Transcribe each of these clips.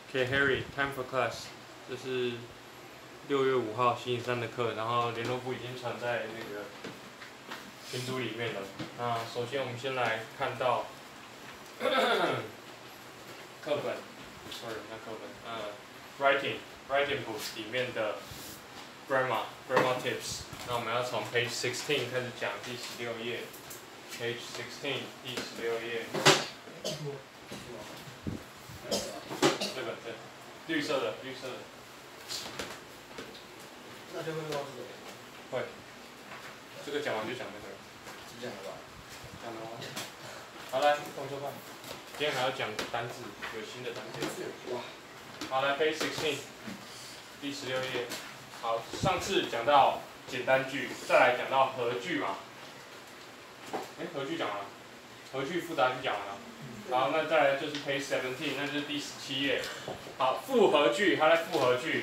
Okay, Harry, time for class. 这是6月5号星期三的课，然后联络簿已经传在那个群组里面了。那首先我们先来看到课本 ，sorry， 那课本，writing book 里面的 grammar tips。那我们要从 page 16开始讲，第16页 ，page 16第16页。这个对，绿色的。 那就会忘记了。 会。这个讲完就讲那个了。 是这样的吧？ 讲得完。好，来，动作快。今天还要讲单字，有新的单字。 哇。 好，来 page 16，第16页。好，上次讲到简单句，再来讲到合句嘛。合句讲完了，合句复杂句讲完了。好，那再来就是 page 17，那就是第17页。好，复合句，它来复合句。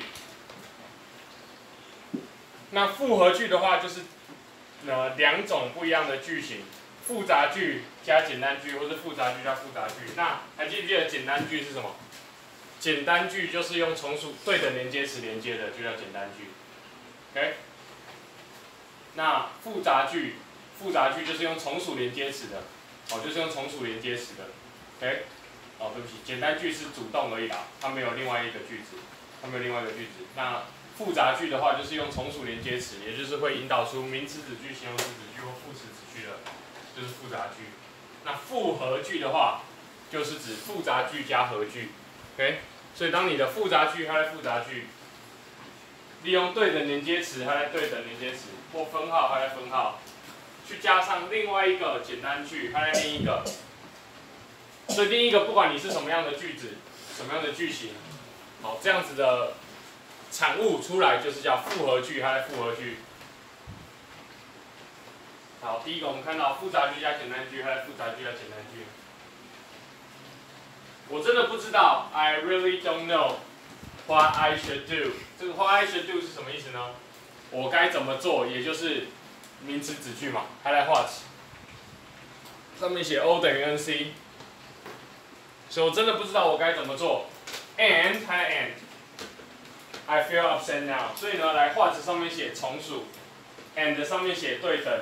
那复合句的话，就是两种不一样的句型，复杂句加简单句，或是复杂句加复杂句。那还记不记得简单句是什么？简单句就是用从属对等连接词连接的，就叫简单句。OK。那复杂句就是用从属连接词的，就是用从属连接词的。OK。对不起，简单句是主动而已啦，它没有另外一个句子，那复杂句的话，就是用从属连接词，也就是会引导出名词子句、形容词子句或副词子句的，就是复杂句。那复合句的话，就是指复杂句加合句。OK， 所以当你的复杂句，它的复杂句，利用对等连接词，它的对等连接词，或分号，它的分号，去加上另外一个简单句，它的另一个。所以第一个，不管你是什么样的句子，什么样的句型，好，这样子的产物出来就是叫复合句，它的复合句。好，第一个我们看到复杂句加简单句，它的复杂句加简单句。我真的不知道 ，I really don't know what I should do。这个 what I should do 是什么意思呢？我该怎么做，也就是名词子句嘛，它来 what， 上面写 O 等于 NC。所以我真的不知道我该怎么做 ，and 它的 and，I feel upset now。所以呢，来画纸上面写从属 ，and 上面写对等。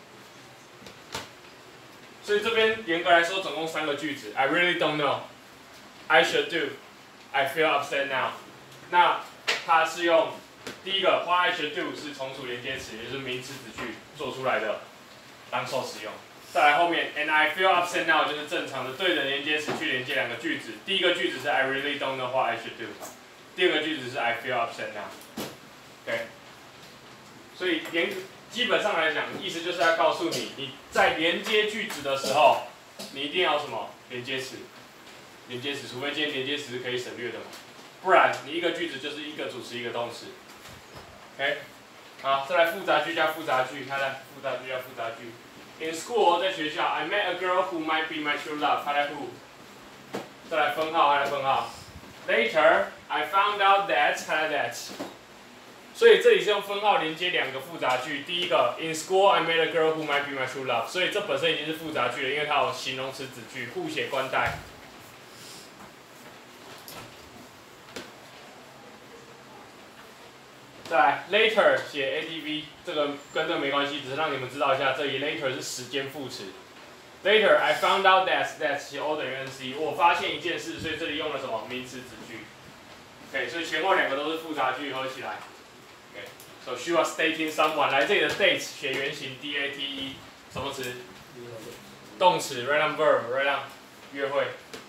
所以这边严格来说，总共3个句子 ，I really don't know，I should do，I feel upset now。那它是用第一个 what I should do 是从属连接词，也就是名词子句做出来的，当受使用。再来后面 ，and I feel upset now 就是正常的对等连接词去连接2个句子。第一个句子是 I really don't know what I should do， 第二个句子是 I feel upset now。OK， 所以基本上来讲，意思就是要告诉你，你在连接句子的时候，你一定要什么连接词？连接词，除非今天连接词是可以省略的嘛，不然你一个句子就是一个主词一个动词。OK， 好，再来复杂句加复杂句，它来复杂句加复杂句。In school， 在学校 ，I met a girl who might be my true love。它来 who， 再来分号，它来分号。Later, I found out that， 它来 that。所以这里是用分号连接2个复杂句。第一个 ，In school, I met a girl who might be my true love。所以这本身已经是复杂句了，因为它有形容词子句，互写关带。再来 later 写 adv， 这个跟这个没关系，只是让你们知道一下，这里 later 是时间副词。Later I found out that 写 O 等于 NC， 我发现一件事，所以这里用了什么名词子句。OK， 所以前后2个都是复杂句，合起来。OK，so she was dating someone， 来这里的 date 写原形 date， 什么词？动词 write down verb， write down 约会，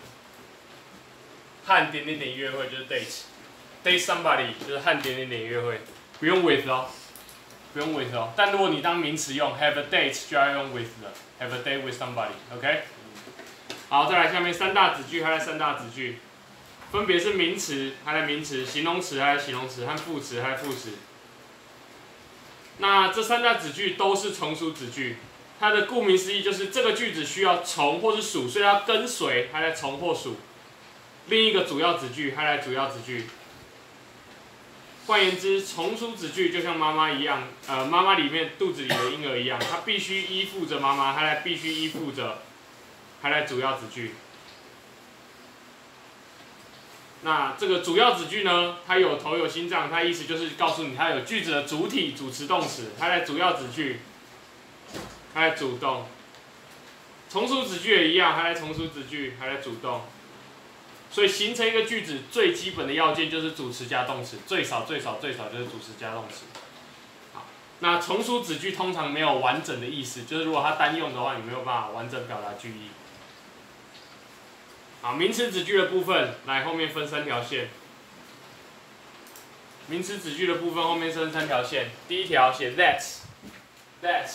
和点点点约会就是 date。Date somebody 就是和点点点约会，不用 with 哦，不用 with 哦。但如果你当名词用 have a date 就要用 with 的 ，have a date with somebody，OK？、好，再来下面3大子句，它的3大子句，分别是名词，它的名词；形容词，它的形容词；和副词，它的副词。那这3大子句都是从属子句，它的顾名思义就是这个句子需要从或是属，所以要跟随它来从或属。另一个主要子句，它来主要子句。换言之，从属子句就像妈妈一样，妈妈里面肚子里的婴儿一样，它必须依附着妈妈，它必须依附着，它来主要子句。 那这个主要子句呢，它有头有心脏，它意思就是告诉你它有句子的主体、主词、动词，它在主要子句，它在主动。从属子句也一样，它在从属子句，它在主动。所以形成一个句子最基本的要件就是主词加动词，最少就是主词加动词。好，那从属子句通常没有完整的意思，就是如果它单用的话，你没有办法完整表达句意。好，名词子句的部分，来后面分3条线。名词子句的部分后面分3条线，第一条写 that。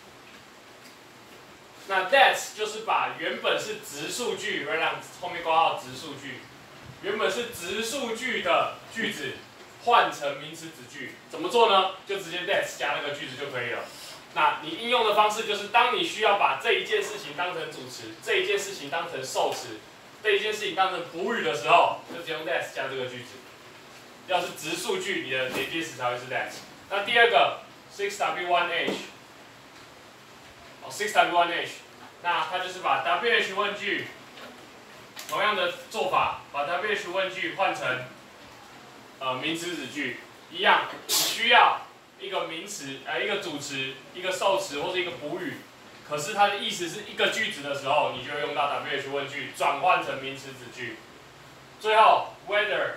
那 that 就是把原本是直述句，让后面括号直述句，原本是直述句的句子换成名词子句，怎么做呢？就直接 that 加那个句子就可以了。那你应用的方式就是，当你需要把这一件事情当成主词，这一件事情当成受词，这一件事情当成补语的时候，就只用 that 加这个句子。要是直述句，你的连接词才会是 that。那第二个 6W1H。6W1H， 那它就是把 WH 问句，同样的做法，把 WH 问句换成名词子句，一样，你需要一个名词，一个主词，一个受词或者一个补语，可是它的意思是一个句子的时候，你就用到 WH 问句转换成名词子句。最后 whether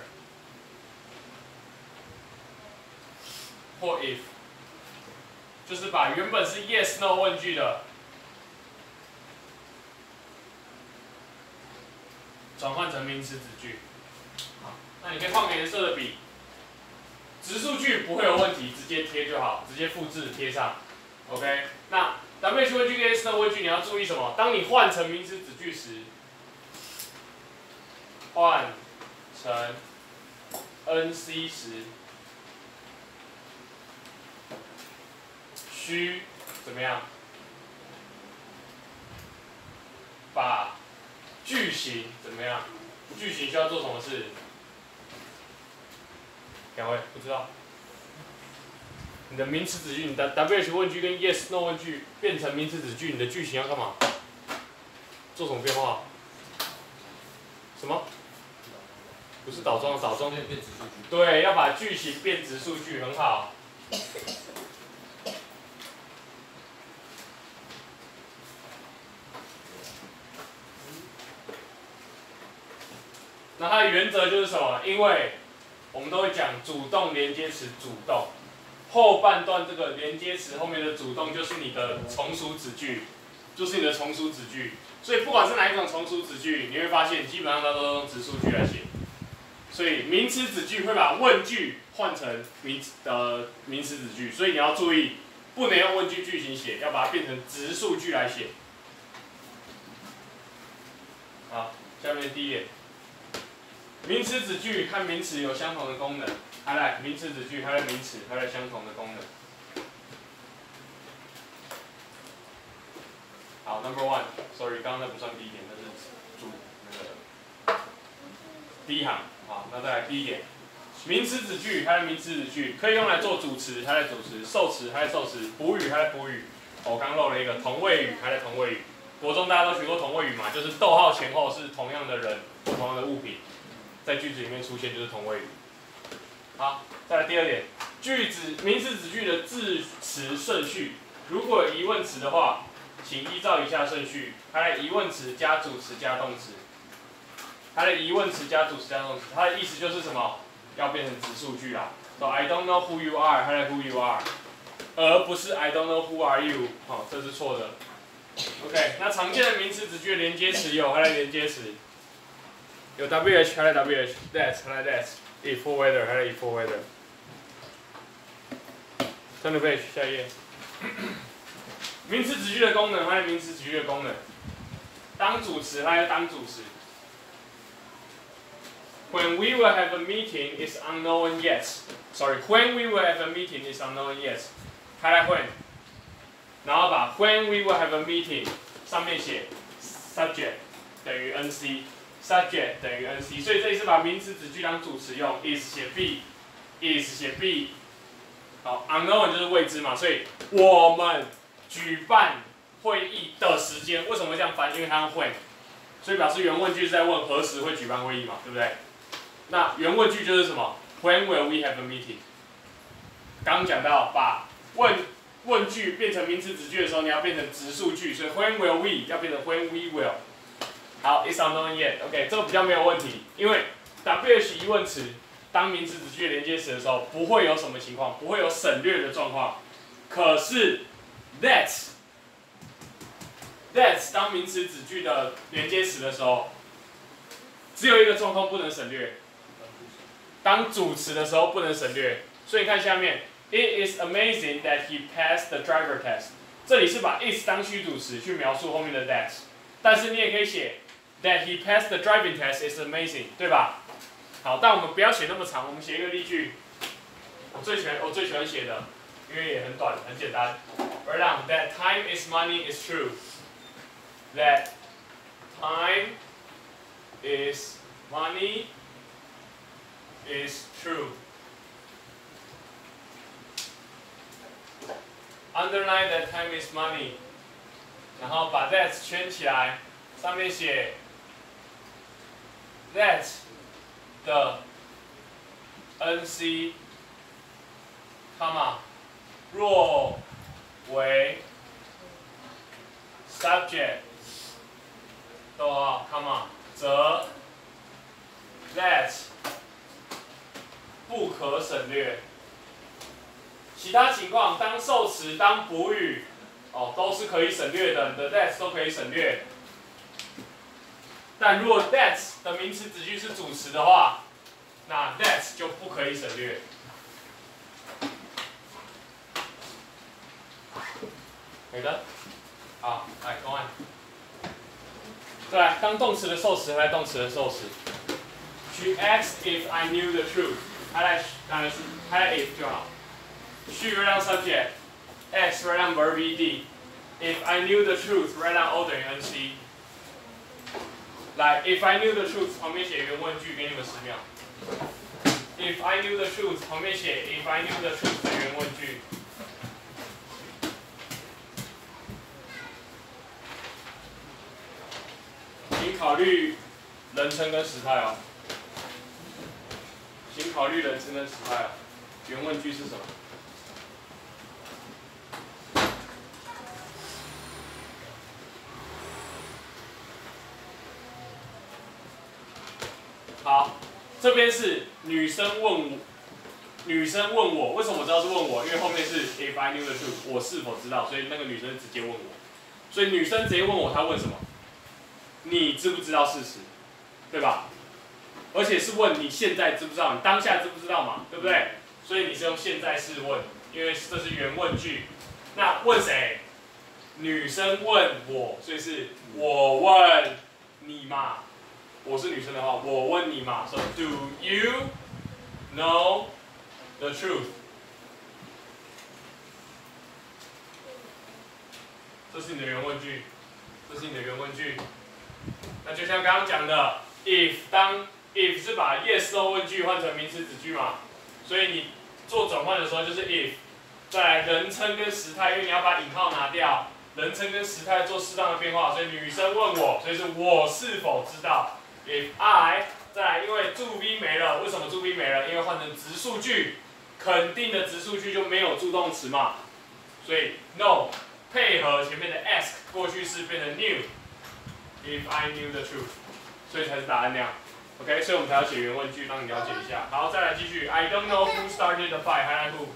或 if。就是把原本是 yes no 问句的转换成名词子句。好，那你可以换个颜色的笔。直述句不会有问题，直接贴就好，直接复制贴上。OK， 那 WH 问句跟 yes no 问句你要注意什么？当你换成名词子句时，换成 NC 时。需怎么样？把句型怎么样？句型需要做什么事？两位不知道。你的名词子句，你的 WH 问句跟 Yes No 问句变成名词子句，你的句型要干嘛？做什么变化？什么？不是倒装，变直述句。对，要把句型变直述句，很好。那它的原则就是什么？因为我们都会讲主动连接词主动，后半段这个连接词后面的主动就是你的从属子句，所以不管是哪一种从属子句，你会发现基本上它都用直述句来写。所以名词子句会把问句换成名词子句，所以你要注意，不能用问句句型写，要把它变成直述句来写。好，下面第一点。名词子句和名词有相同的功能，还来名词子句还有名词还有相同的功能。好 ，Number one，sorry， 刚刚那不算第一点，那是那个第一行。好，那再来第一点，名词子句还有名词子句可以用来做主词，还在主词；受词还在受词；补语还在补语。我刚漏了一个同位语还在同位语。国中大家都学过同位语嘛，就是逗号前后是同样的人或同样的物品。在句子里面出现就是同位语。好，再来第二点，名词子句的字词顺序，如果有疑问词的话，请依照以下顺序：它的疑问词加主词加动词。它的疑问词加主词加动词，它的意思就是什么？要变成直述句啦。So I don't know who you are， 它的 who you are， 而不是 I don't know who are you。好，这是错的。OK， 那常见的名词子句的连接词有它的连接词。有 WH 还有 WH，that 还有 that，if for whether 还有 if for whether。Turn the page， 下一页。名词子句的功能还有名词子句的功能，当主词还有当主词。When we will have a meeting is unknown yet. Sorry, when we will have a meeting is unknown yet. 开来 when， 然后把 when we will have a meeting 上面写 subject 等于 NC。Subject 等于 NC， 所以这里是把名词子句当主词用 ，is 写 be，is 写 be， 好 ，unknown 就是未知嘛，所以我们举办会议的时间，为什么会这样翻？因为它用 when， 所以表示原问句是在问何时会举办会议嘛，对不对？ 那原问句就是什么 ？When will we have a meeting？ 刚刚讲到把问句变成名词子句的时候，你要变成直述句，所以 When will we 要变成 When we will。好 ，It's unknown yet。OK， 这个比较没有问题，因为 WH 疑问词当名词子句连接词的时候，不会有什么情况，不会有省略的状况。可是 that 当名词子句的连接词的时候，只有一个状况不能省略，当主词的时候不能省略。所以你看下面 ，It is amazing that he passed the driver test。这里是把 is 当虚主词去描述后面的 that， 但是你也可以写 that he passed the driving test is amazing， 对吧？好，但我们不要写那么长，我们写一个例句。我最喜欢写的，因为也很短，很简单。Write down that time is money is true. That time is money is true. Underline that time is money. 然后把 that 圈起来，上面写 that 的 NC， 若为 subject 逗号则 that 不可省略。其他情况，当受词、当补语，都是可以省略的，你的 that 都可以省略。但如果 that 的名词子句是主词的话，那 that 就不可以省略。可以的。好，来公案。再来，当动词的受词还是动词的受词 ？She asked if I knew the truth。当然是 if 就好。She write down subject。X write down verb ed。If I knew the truth write down O 等于 NC。来 ，If I knew the truth 旁边写原问句，给你们10秒。If I knew the truth 旁边写 If I knew the truth 的原问句。请考虑人称跟时态哦。请考虑人称跟时态哦。原问句是什么？好，这边是女生问我，为什么我知道是问我？因为后面是 If I knew the truth， 我是否知道？所以那个女生直接问我。所以女生直接问我，她问什么？你知不知道事实？对吧？而且是问你现在知不知道，你当下知不知道嘛？对不对？所以你是用现在式问，因为这是原问句。那问谁？女生问我，所以是我问你嘛。我是女生的话，我问你嘛。So do you know the truth？ 这是你的原问句，这是你的原问句。那就像刚刚讲的 ，if 是把 yes no 问句换成名词子句嘛，所以你做转换的时候就是 if， 再来人称跟时态，因为你要把引号拿掉，人称跟时态做适当的变化，所以女生问我，所以是我是否知道 ？If I， 再来因为助 V 没了，为什么助 V 没了？因为换成直述句，肯定的直述句就没有助动词嘛，所以 no 配合前面的 ask 过去式变成 knew。If I knew the truth， 所以才是答案那样。OK， 所以我们才要写原问句，让你了解一下。好，再来继续。I don't know who started the fight， highlight who。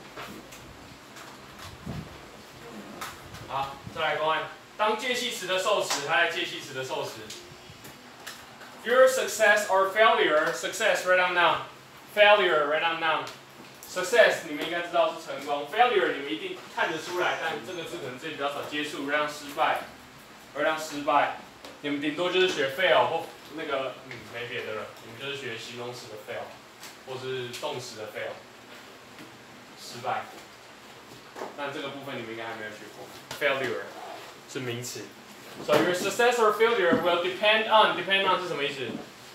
好，再来公案。当介系词的受词，highlight介系词的受词。Your success or failure，success write down noun，failure write down noun。Success 你们应该知道是成功 ，failure 你们一定看得出来，但这个字可能自己比较少接触，让失败，而让失败，你们顶多就是学 fail 或那个没别的了，你们就是学形容词的 fail， 或是动词的 fail， 失败。但这个部分你们应该还没有学过 ，failure 是名词。So your success or failure will depend on 是什么意思？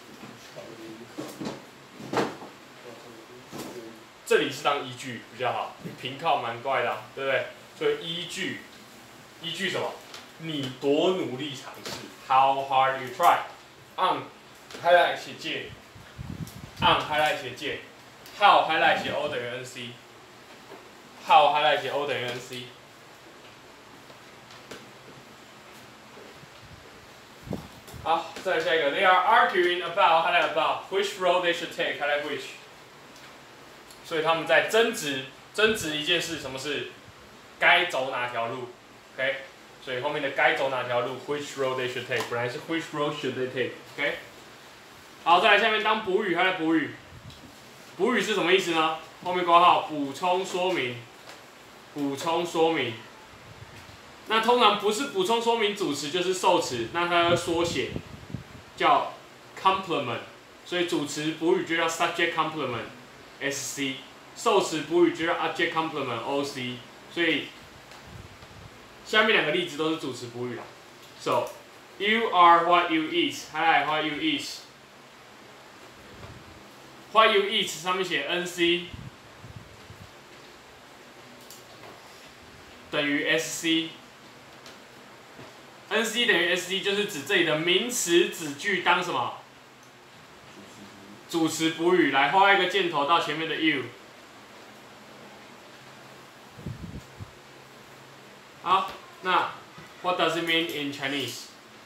这里是当依据比较好，凭靠蛮怪的、对不对？所以依据什么？你多努力尝试 ，How hard you try。on， highlight 写借 on highlight 写键 ，how highlight 写 O 等于 NC，how highlight 写 O 等于 NC。好，再来下一个 ，They are arguing about highlight about which road they should take highlight which。所以他们在争执一件事，什么事？该走哪条路 ？OK。所以后面的该走哪条路 ，which road they should take， 本来是 which road should they take，OK？、好，再来下面当补语，它的补语，补语是什么意思呢？后面括号补充说明，补充说明。那通常不是补充说明主词就是受词，那它要缩写叫 complement， 所以主词补语就叫 subject complement，SC， 受词补语就叫 object complement，OC， 所以。下面两个例子都是主词补语啦。So, you are what you eat. Hi, what you eat. What you eat 上面写 NC 等于 SC。NC 等于 SC 就是指这里的名词子句当什么？主词补语。来画一个箭头到前面的 you。好，那 What does it mean in Chinese？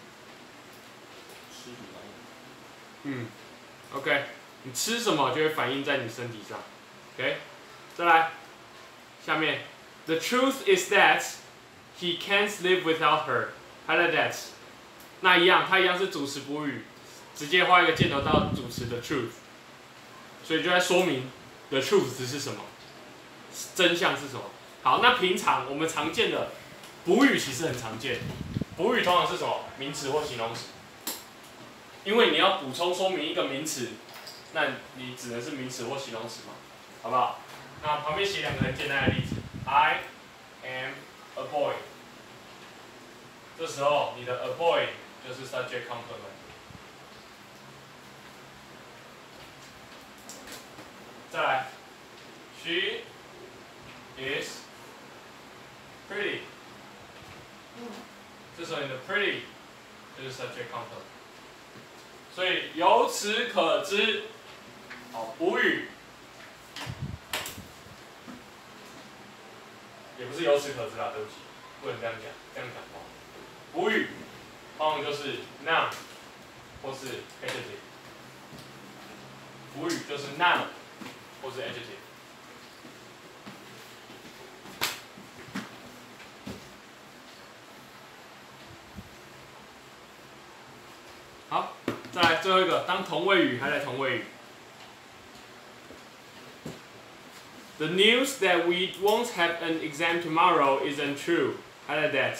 OK， 你吃什么就会反映在你身体上。OK， 再来，下面 The truth is that he can't live without her. Highlight that。那一样，它一样是主词补语，直接画一个箭头到主词的 truth， 所以就在说明 the truth 是什么，真相是什么。好，那平常我们常见的。补语其实很常见，补语通常是什么？名词或形容词。因为你要补充说明一个名词，那你只能是名词或形容词嘛，好不好？那旁边写两个很简单的例子 ，I am a boy。这时候你的 a boy 就是 subject complement。再来 ，She is pretty。这时候你的 pretty 就是 subject complement， 所以由此可知，好，补语也不是由此可知啦，对不起，不能这样讲，这样讲话。补语通常就是 noun 或是 adjective， 补语就是 noun 或是 adjective。好，再来最后一个，当同位语还来同位语。The news that we won't have an exam tomorrow isn't true. Highlight that.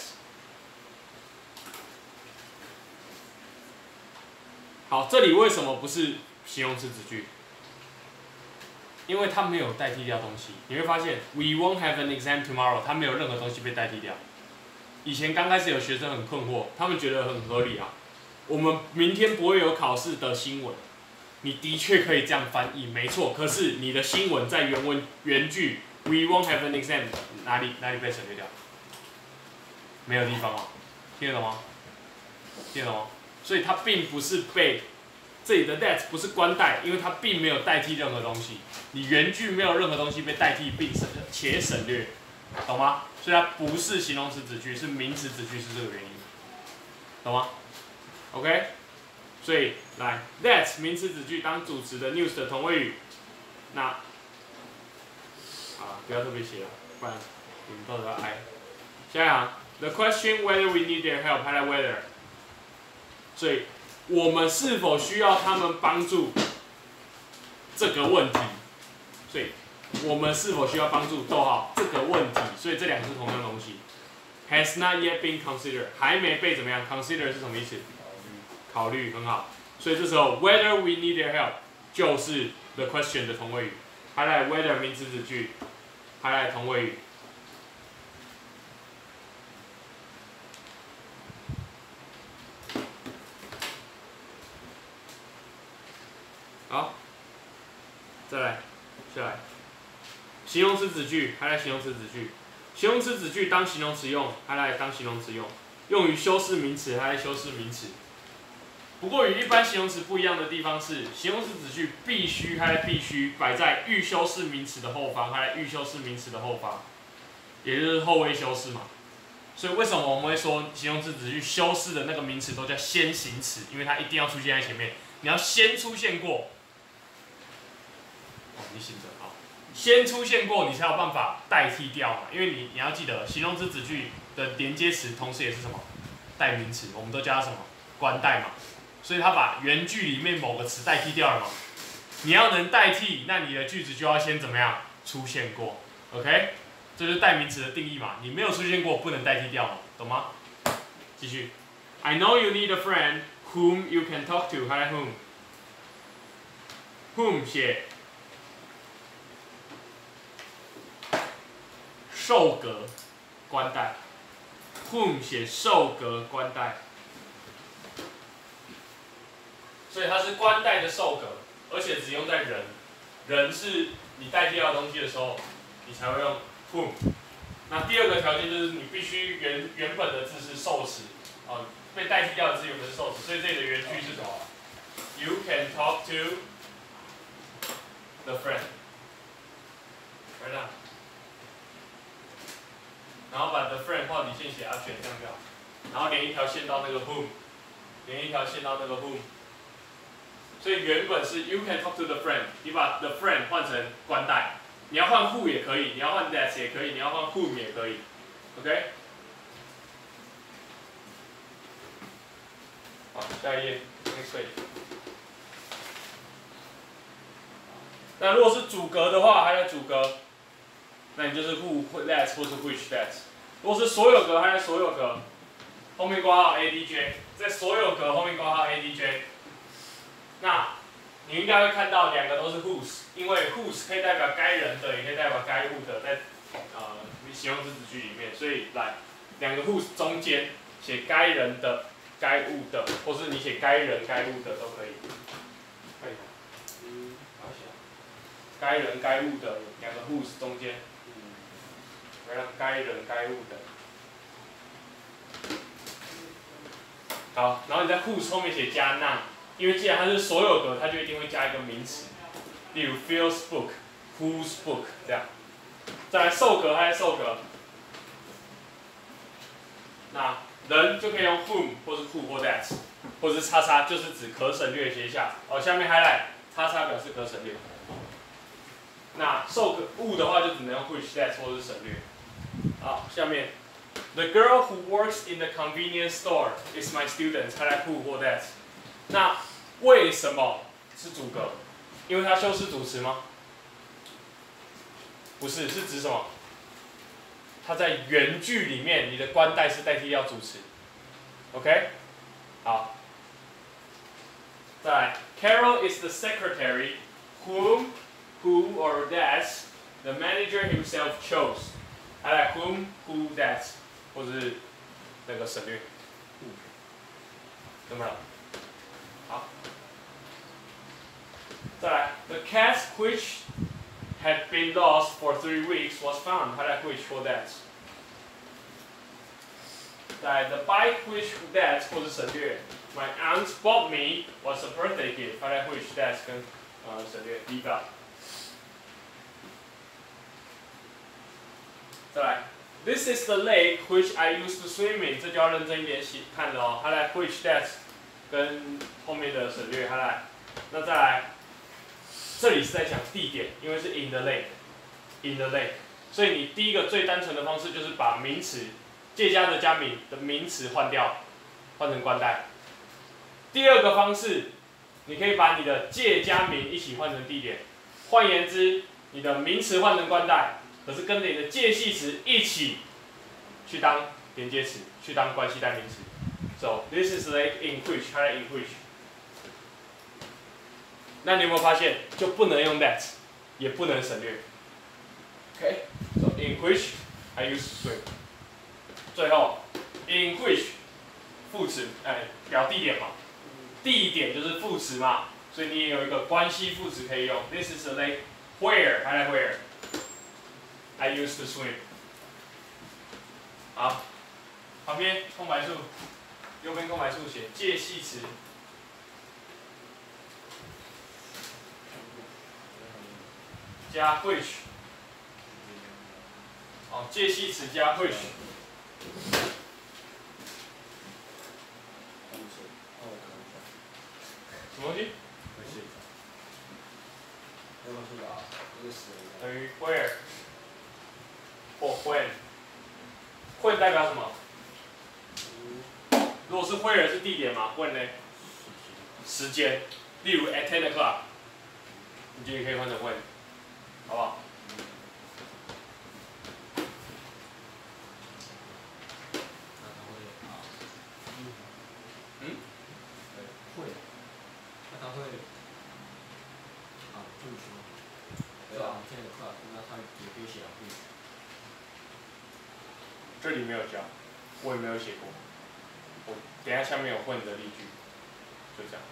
好，这里为什么不是形容词子句？因为它没有代替掉东西。你会发现 ，we won't have an exam tomorrow， 它没有任何东西被代替掉。以前刚开始有学生很困惑，他们觉得很合理啊。我们明天不会有考试的新闻，你的确可以这样翻译，没错。可是你的新闻在原句 "We won't have an exam" 哪里被省略掉？没有地方哦，听得懂吗？听得懂吗？所以它并不是被这里的 that 不是关代，因为它并没有代替任何东西。你原句没有任何东西被代替并且省略，懂吗？所以它不是形容词子句，是名词子句，是这个原因，懂吗？ OK， 所以来 that 名词子句当主词的 news 的同位语，那不要特别写了，不然你们到时候要挨。下一行 ，The question whether we need their help， highlight whether。所以我们是否需要他们帮助这个问题？所以我们是否需要帮助？逗号这个问题，所以这两个是同样东西。Has not yet been considered， 还没被怎么样 ？Consider 是什么意思？考虑很好，所以这时候 whether we need their help 就是 the question 的同位语，还来 whether 名词子句，还来同位语。好，再来，下来，形容词子句，还来形容词子句，形容词子句当形容词用，还来当形容词用，用于修饰名词，还来修饰名词。 不过与一般形容词不一样的地方是，形容词子句必须摆在预修饰名词的后方，预修饰名词的后方，也就是后位修饰嘛。所以为什么我们会说形容词子句修饰的那个名词都叫先行词？因为它一定要出现在前面，你要先出现过。哦，你醒着啊！先出现过，你才有办法代替掉嘛。因为你要记得，形容词子句的连接词同时也是什么？代名词，我们都叫它什么？关代嘛。所以它把原句里面某个词代替掉了嘛。你要能代替，那你的句子就要先怎么样出现过 ？OK， 这就是代名词的定义嘛。你没有出现过，不能代替掉嘛，懂吗？继续。I know you need a friend whom you can talk to. 还来 whom 写受格关代 ，whom 写受格关代。所以它是关代的受格，而且只用在人，人是你代替掉东西的时候，你才会用 whom。那第二个条件就是你必须原本的字是受词，被代替掉的字原本是受词，所以这里的原句是什么 ？You can talk to the friend， right now。然后把 the friend 画底线写 object 这样就好，然后连一条线到那个 whom， 连一条线到那个 whom。所以原本是 you can talk to the friend， 你把 the friend 换成关代，你要换 who 也可以，你要换 that 也可以，你要换 whom 也可以 ，OK？ 好，下一页 ，next page。那如果是主格的话，还有主格，那你就是 who that 或是 which that。如果是所有格，还有所有格，后面括号 adj， 在所有格后面括号 adj。那你应该会看到两个都是 whose， 因为 whose 可以代表该人的，也可以代表该物的，在形容词子句里面，所以来两个 whose 中间写该人的、该物的，或是你写该人、该物的都可以。快一点，好写。该人、该物的两个 whose 中间，让该人、该物的。好，然后你在 whose 后面写加 noun。因为既然它是所有格，它就一定会加一个名词，例如 Phil's book、whose book 这样。再来受格还是受格，那人就可以用 whom 或是 who 或 that， 或是叉叉，就是指可省略写下。下面 highlight 叉叉表示可省略。那受格物的话就只能用 which that 或是省略。好，下面 The girl who works in the convenience store is my student， highlight who 或 that。那为什么是主格？因为它修饰主词吗？不是，是指什么？它在原句里面，你的关代是代替掉主词。OK， 好。再来 ，Carol is the secretary who or that the manager himself chose。还来 who that， 或是那个省略。怎么了？好，再来 ，The cat which had been lost for 3 weeks was found. Highlight which for that. 再来 ，The bike which that 或是省略 ，My aunt bought me was a birthday gift. Highlight which that 跟省略第一个。再来 ，This is the lake which I used to swim in. 这就要认真一点看了哦。Highlight which that 跟后面的省略，那再来，这里是在讲地点，因为是 in the lake，in the lake， 所以你第一个最单纯的方式就是把名词借加的加名的名词换掉，换成关代。第二个方式，你可以把你的借加名一起换成地点，换言之，你的名词换成关代，可是跟着你的介系词一起去当连接词，去当关系代名词。So this is lake in which， highlight in which。那你有没有发现，就不能用 that， 也不能省略。OK，so in which I used to swim。最后 in which 副词，表地点嘛，地点就是副词嘛，所以你也有一个关系副词可以用。This is a lake where， highlight where I used to swim。好，旁边空白处。右边空白处写介系词加 which， 哦，介系词加 which。什么东西？等于 where 或 when。when 代表什么？如果是 where 是地点嘛 ，when 呢？时间。例如 at 10 o'clock， 你就也可以换成 when， 好不好？ 会，那他会啊，不说，对啊，10 o'clock，那他也可以写会。 这里没有教，我也没有写过。我等一下下面有混的例句，就这样。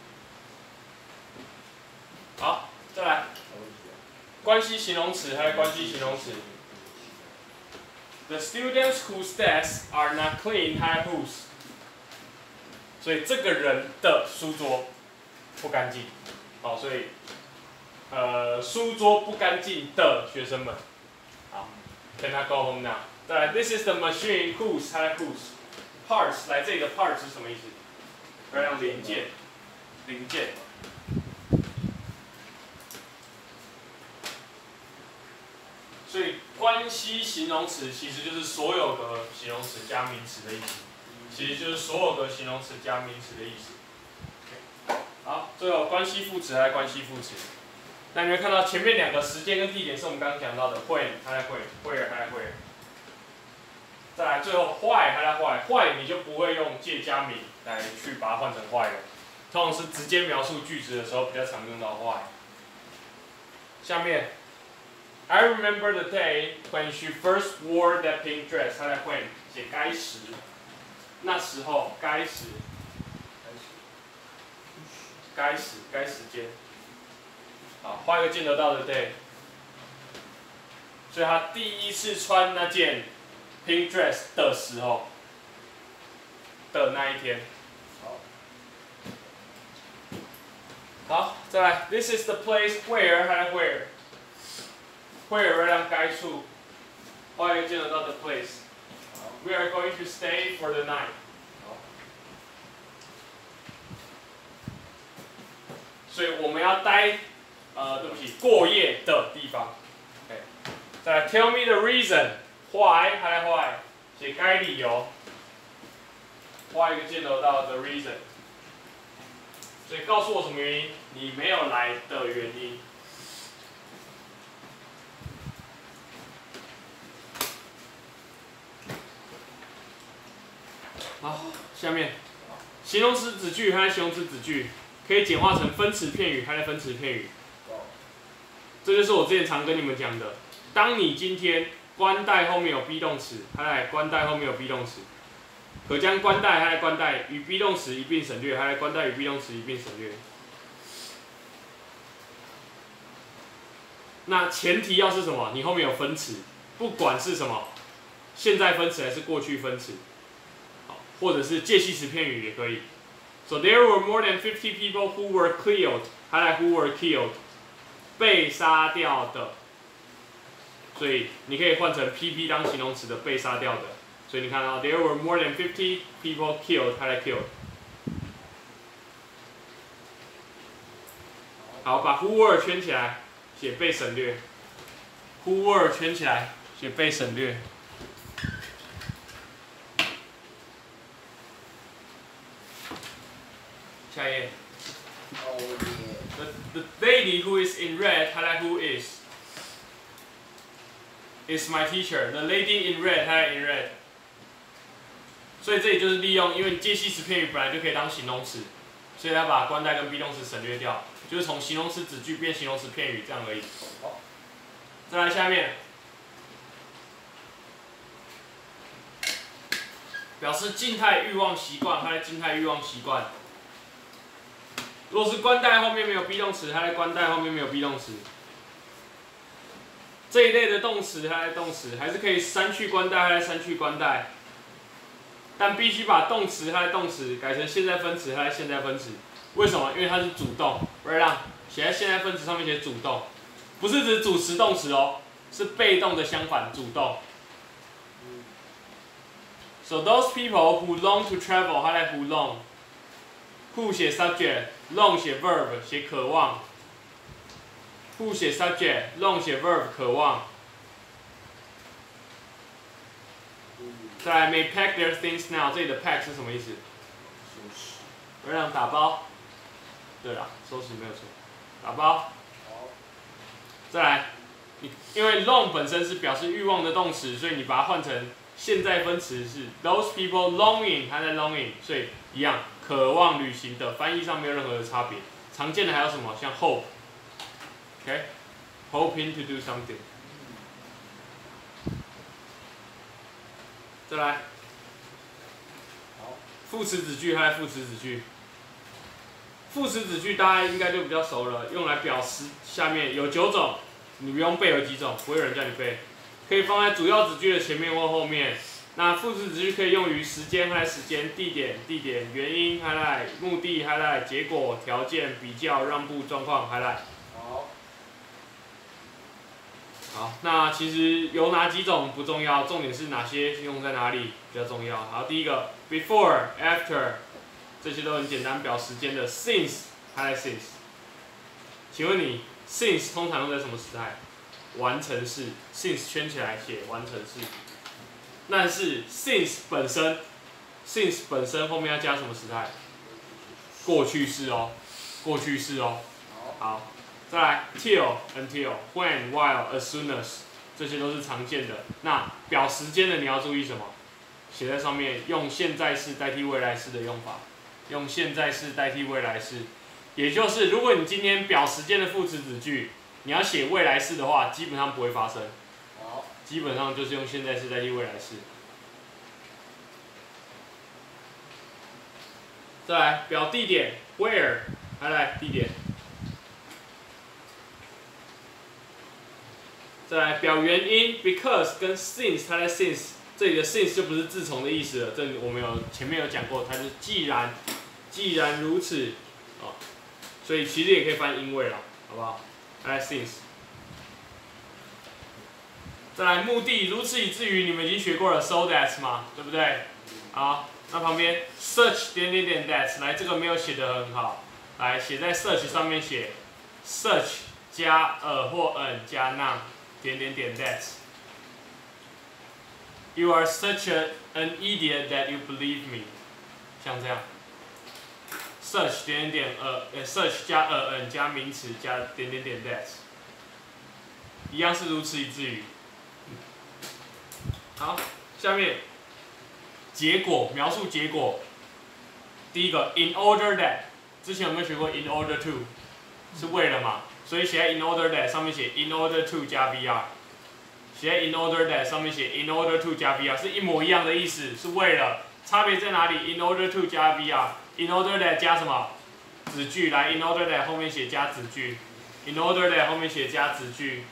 好，再来。关系形容词还有关系形容词。The students whose desks are not clean have whose。所以这个人的书桌不干净，好，所以书桌不干净的学生们，好 ，Can I go home now？ 再来 ，This is the machine whose 还有 whose parts 来这里的 parts 是什么意思？要用零件，零件。所以关系形容词其实就是所有的形容词加名词的意思。其实就是所有的形容词加名词的意思。好，最后关系副词还有关系副词。那你会看到前面两个时间跟地点是我们刚刚讲到的 when 还在 where 还在 where。再来最后 why 还在 why 你就不会用介加名来去把它换成 why 了，通常是直接描述句子的时候比较常用到 why。下面 I remember the day when she first wore that pink dress 还在 when 写该时。那时候该时间，好，画一个见得到的 day。所以他第一次穿那件 pink dress 的时候的那一天。好，再来 ，This is the place where 还有 where 让该处，画一个见得到的 place。We are going to stay for the night. 所以我们要待，对不起，过夜的地方。OK， 再来 ，Tell me the reason why 还来 why 写该理由，画一个箭头到 the reason。所以告诉我什么原因？你没有来的原因。好，下面形容词子句和形容词子句可以简化成分词片语和分词片语。这就是我之前常跟你们讲的，当你今天关带后面有 be 动词，还来关带后面有 be 动词，可将关带还来关带与 be 动词一并省略，还来关带与 be 动词一并省略。那前提要是什么？你后面有分词，不管是什么，现在分词还是过去分词。或者是介系词片语也可以。So there were more than 50 people who were killed， 还来 who were killed， 被杀掉的。所以你可以换成 PP 当形容词的被杀掉的。所以你看到 there were more than 50 people killed， 还来 killed。好，把 who were 圈起来，写被省略。who were 圈起来，写被省略。下一页。The lady who is in red， highlight who is my teacher。The lady in red， highlight in red。所以这里就是利用，因为介系词片语本来就可以当形容词，所以它把关带跟 be 动词省略掉，就是从形容词子句变形容词片语这样而已。再来下面，表示静态欲望习惯，highlight静态欲望习惯。如果是关带后面没有 be 动词，它在关带后面没有 be 动词，这一类的动词它在动词，还是可以删去关带，它在删去关带，但必须把动词它在动词改成现在分词，它在现在分词。为什么？因为它是主动，不然让写在现在分词上面写主动。 不是指主词动词哦，是被动的相反，主动。So those people who long to travel， 它来 who long。who 写 subject，long 写 verb 写渴望。who 写 subject，long 写 verb 渴望。再来 may pack their things now， 这里的 pack 是什么意思？ 收拾。 我让打包。对了，收拾没有错，打包。再来，因为 long 本身是表示欲望的动词，所以你把它换成现在分词是 those people longing， 它在 longing， 所以一样，渴望旅行的，翻译上没有任何的差别。常见的还有什么？像 hope，OK，hoping to do something。再来，副词子句，它来副词子句。副词子句大家应该就比较熟了，用来表示下面有9种，你不用背有几种，不会有人叫你背，可以放在主要子句的前面或后面。那副词子句可以用于时间（时间）、地点（地点）、原因（目的）、结果、条件、比较、让步、状况（好，那其实有哪几种不重要，重点是哪些用在哪里比较重要。好，第一个 before、after。这些都很简单，表时间的 since， since。请问你 since 通常用在什么时态？完成式 ，since 圈起来写完成式。但是 since 本身后面要加什么时态？过去式哦，过去式哦。好，再来 till、until、when、while、as soon as， 这些都是常见的。那表时间的你要注意什么？写在上面，用现在式代替未来式的用法。用现在式代替未来式，也就是如果你今天表时间的副词子句，你要写未来式的话，基本上不会发生。基本上就是用现在式代替未来式。再来表地点 ，where， 来地点。再来表原因 ，because 跟 since， since。这里的 since 就不是自从的意思了，这我们前面有讲过，它是既然如此，所以其实也可以翻因为啦，好不好？来 since， 再来目的，如此以至于你们已经学过了 so that 嘛，对不对？好，那旁边 such that， 来这个没有写得很好，来写在 such 上面写 such 加或 n 加 none that。You are such an idiot that you believe me， 像这样 ，such such 加n 加名词加that， 一样是如此以至于。好，下面结果描述结果，第一个 in order that， 之前有没有学过 in order to， 是为了嘛，所以写在 in order that 上面写 in order to 加 vr。写在 in order that 上面写 in order to 加 vr 是一模一样的意思，是为了，差别在哪里 ？in order to 加 vr，in order that 加什么？子句来 in order that 后面写加子句 ，in order that 后面写加子句。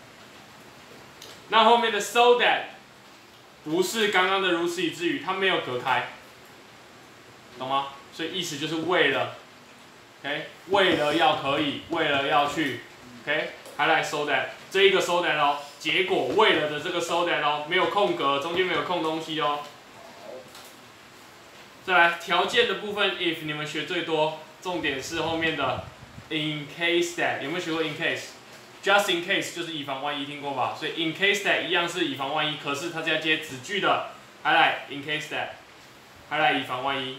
那后面的 so that 不是刚刚的如此以至于，它没有隔开，懂吗？所以意思就是为了 ，OK， 为了要可以，为了要去 ，OK， 还来 so that 这一个 so that 哦。结果为了的这个 so that 哦，没有空格，中间没有空东西哦。再来条件的部分 ，if 你们学最多，重点是后面的 in case that， 有没有学过 in case？just in case 就是以防万一，听过吧？所以 in case that 一样是以防万一，可是它是要接子句的，还来 in case that， 还来以防万一。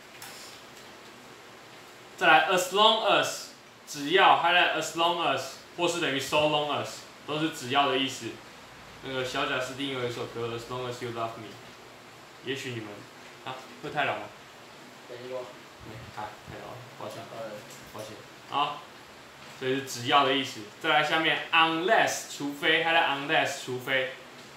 再来 as long as 只要，还来 as long as 或是等于 so long as。都是只要的意思。那个小贾斯汀有一首歌《As Long As You Love Me》，也许你们会太老吗？太老了，抱歉，抱歉。好，所以是只要的意思。再来下面 unless 除非，还来 unless 除非，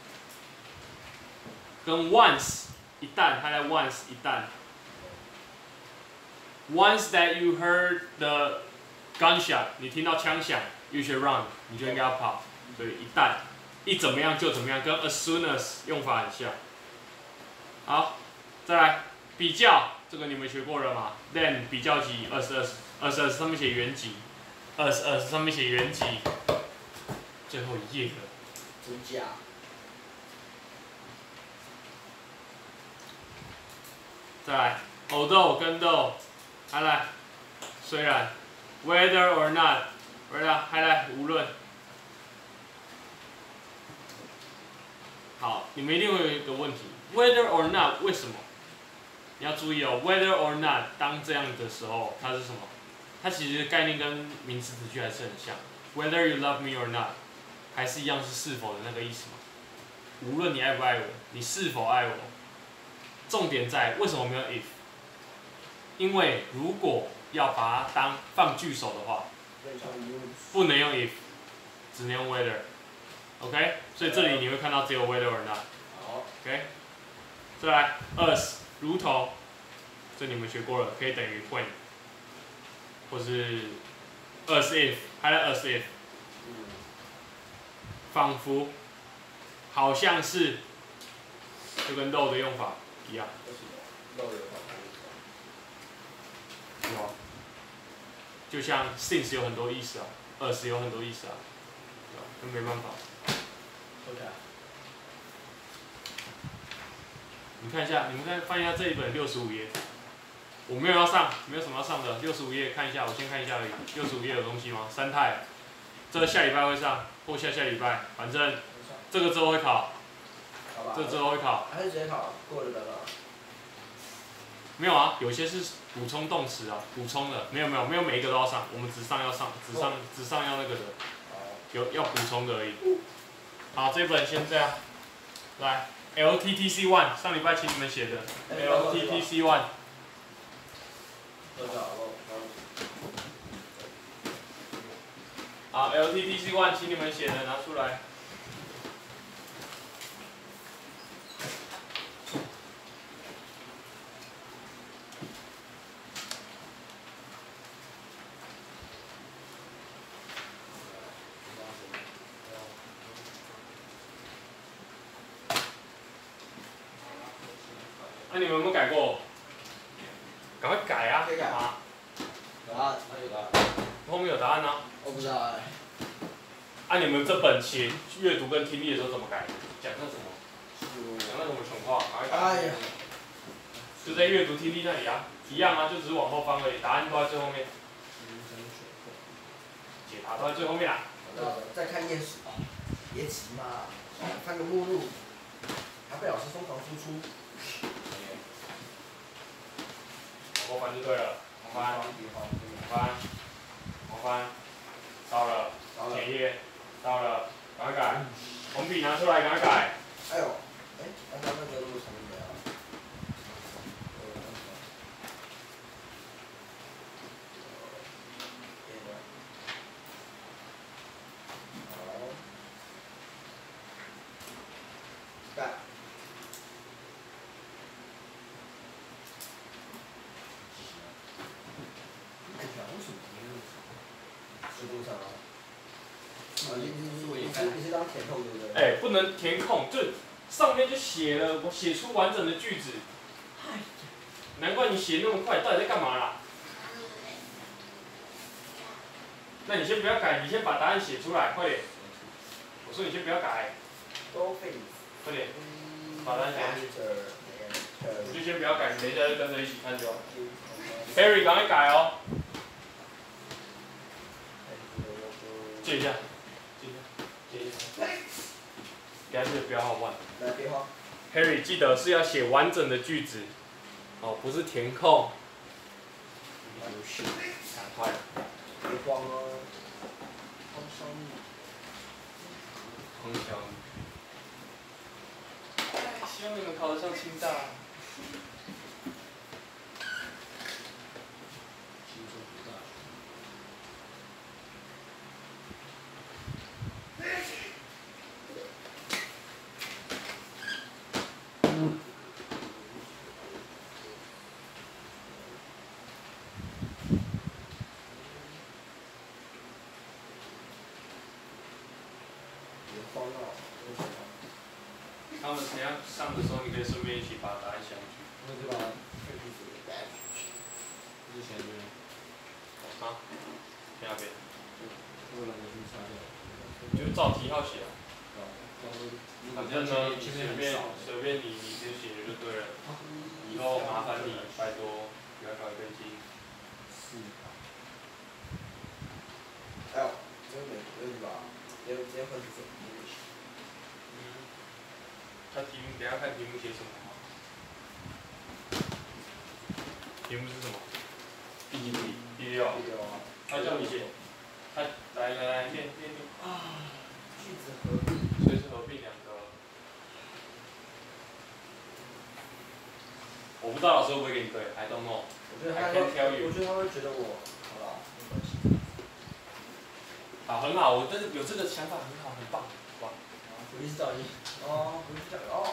跟 once 一旦，还来 once 一旦。Once that you heard the gunshot， 你听到枪响 ，you should run， 你就应该要跑。所以一旦一怎么样就怎么样，跟 as soon as 用法很像。好，再来比较，这个你们学过了嘛 ？Then 比较级 as 上面写原级 ，as 上面写原级。 最后一页了。 真假？ 再来，although 跟 though， 还来，虽然 ，whether or not， 还来，无论。好，你们一定会有一个问题 ，whether or not 为什么？你要注意哦 ，whether or not 当这样的时候，它是什么？它其实概念跟名词子句还是很像。Whether you love me or not， 还是一样是是否的那个意思嘛？无论你爱不爱我，你是否爱我，重点在为什么没有 if？ 因为如果要把它当放句首的话，不能用 if， 只能用 whether。OK， 所以这里你会看到只有 whether or not。 好。 OK， 再来 as 如同，这你们学过了，可以等于 when， 或是 as if， 还有 as if。仿佛，好像是，就跟 though 的用法一样。有啊，就像 since 有很多意思啊 ，as 有很多意思啊，那没办法。你看一下，你们翻一下这一本65页，我没有要上，没有什么要上的，65页看一下，我先看一下而已。65页有东西吗？三态，这下礼拜会上，或下礼拜，反正这个之后会考，这之后会考。 还是直接考，过了得了。 没有啊，有些是补充动词啊，补充的，没有每一个都要上，我们只上要那个的，要补充的而已。好，这本先这样，来 LTTC One， 上礼拜请你们写的 LTTC One。好 ，LTTC One， 请你们写的拿出来。那你们有没有改过？赶快改啊！ 改啊！ 答案，哪有答案？ 后面有答案呢。 我不知道哎。 你们这本写阅读跟听力的时候怎么改？讲那什么？讲那什么蠢话？ 哎呀， 就在阅读听力那里啊，一样啊，就只是往后翻而已，答案都在最后面。解答都在最后面啊。 再看验史啊，别急嘛，翻个目录，还被老师疯狂输出。 往后翻就对了，往翻，到了，前页，到了，赶快改，红笔拿出来，赶快改。 哎呦，刚刚那个录什么没有？改。你是当填空对不对？ 不能填空，就上面就写了，我写出完整的句子。难怪你写那么快，到底在干嘛啦？那你先不要改，你先把答案写出来，快点。我说你先不要改。快点，把答案写。你就先不要改，你等一下就跟着一起看就好。Harry， 赶快改哦。借一下。给他这个标号换。 来编号。 Harry， 记得是要写完整的句子，不是填空。赶快。 别慌哦。 空箱。希望你们考得上清大。他们等下上的时候，你可以顺便一起把答案写上去。 我就把这句子给带进去。 之前的。 啊？去那边。 我懒得去擦掉。 就照题号写啊。反正呢，你前面随便你就写了就对了。以后麻烦你拜托不要搞更新。 是。 哎呦，这个没题吧？直接换成什么 English？ 他题目等下看题目写什么。题目是什么？第六。他叫你写。他来念。 啊，句子合并。 所以是合并两个。我不知道老师会不会给你对 ，I don't know。 我觉得他会觉得我，好了，没关系。 好，很好，我有这个想法很好，很棒，好吧？ 福利是教育。哦，福利是教育哦。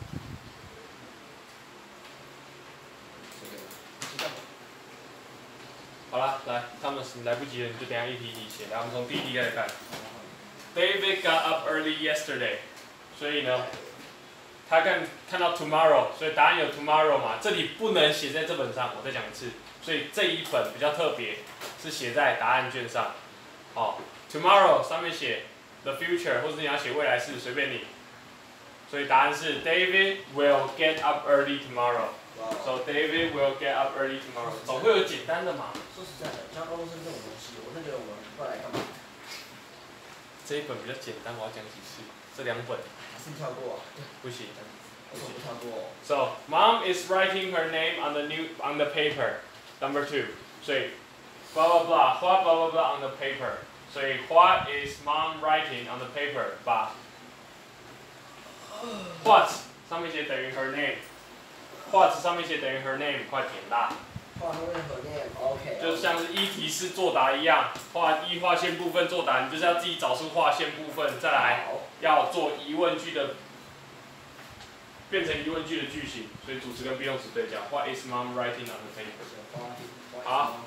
好了，来，他们来不及了，你就等下一题一题写。来，我们从第一题开始看。David got up early yesterday， 所以呢，他看到 tomorrow， 所以答案有 tomorrow 嘛？这里不能写在这本上，我再讲一次。所以这一本比较特别，是写在答案卷上。好 ，tomorrow 上面写 the future， 或者你要写未来式，随便你。所以答案是 David will get up early tomorrow。So David will get up early tomorrow。总会有简单的嘛。 说实在的，像高中生这种东西，我是觉得我们过来干嘛？ 这一本比较简单，我要讲几次？这两本。 还是跳过啊？ 不行。 为什么不跳过 So mom is writing her name on the paper. Number 2. 所以 blah blah blah what blah blah blah on the paper. 所以 what is mom writing on the paper? 把 what 上面写等于 her name。what 上面写等于 her name， 快点啦。 画上面 her name，OK。 就像是一题式作答一样，划线部分作答，你就是要自己找出划线部分，再来要做疑问句的。变成疑问句的句型，所以主词跟 be 动词对角。What is mom writing on the paper？ 好，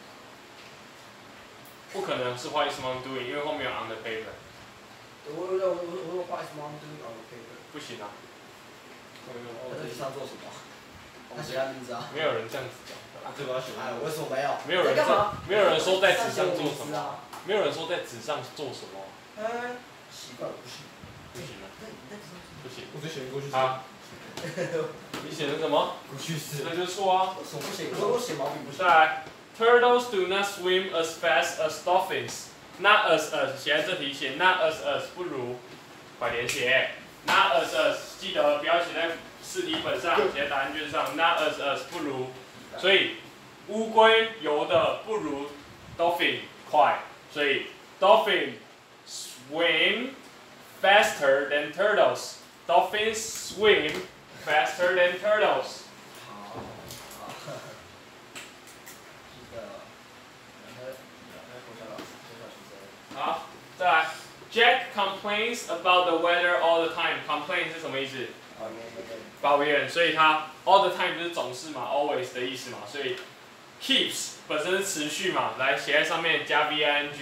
不可能是 What is mom doing， 因为后面有 on the paper。 我说 What is mom doing on the paper？ 不行啊。 他在纸上做什么？他写他名字啊。 没有人这样子讲。 这个要写。 哎，为什么没有？ 没有人干嘛？ 没有人说在纸上做什么。没有人说在纸上做什么。 习惯不行。 不行啊。不行。 我只写过去式。 好。你写的什么？ 过去式。 那就错啊。 为什么不写？我写毛笔不行。 再来 ，Turtles do not swim as fast as dolphins. Not as 写在这题写 not as 不如，快点写 not as 记得不要写在试题本上，写在答案卷上 not as 不如，所以乌龟游的不如 dolphin 快，所以 dolphin swim faster than turtles. Dolphins swim faster than turtles. 好，再来 ，Jack complains about the weather all the time. Complain 是什么意思？抱怨，所以他 all the time 就是总是嘛 ，always 的意思嘛，所以 keeps 本身是持续嘛，来写在上面加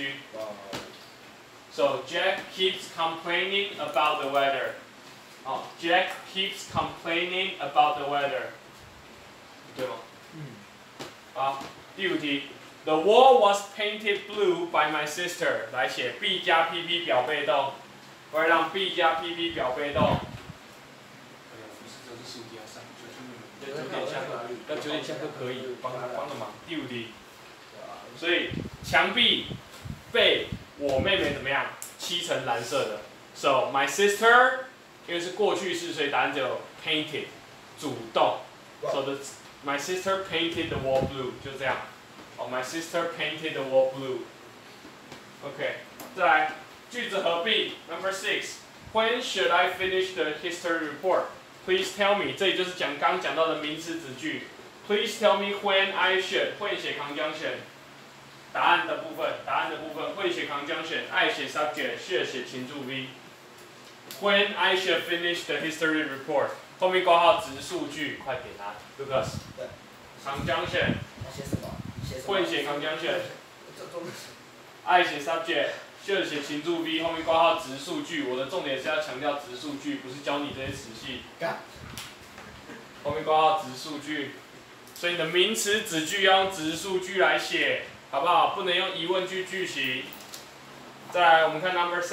ving。So Jack keeps complaining about the weather. 好 ，Jack keeps complaining about the weather. 对吗？好，第5题。The wall was painted blue by my sister。来写 be 加 pp 表被动，我会让 be 加 pp 表被动。不是，这是15题要上，9点下课，要9点下课可以，帮个忙。第5题，所以墙壁被我妹妹怎么样漆成蓝色的 ？So my sister， 因为是过去式，所以答案只有 painted， 主动。So my sister painted the wall blue， 就这样。My sister painted the wall blue. OK， 再来句子合并 Number 6。When should I finish the history report? Please tell me， 这里就是刚讲到的名词子句。Please tell me when I should。会写 conjunction。答案的部分会写 conjunction， 写 subject， 写情助 V。When I should finish the history report， 后面括号直述句，快点啊 ，Lucas。对。conjunction。 写什么？ 会写 conjunction， 爱写 subject， should 写情助 V， 后面括号直述句。我的重点是要强调直述句，不是教你这些词性。后面括号直述句，所以你的名词子句要用直述句来写，好不好？不能用疑问句句型。 再来，我们看 number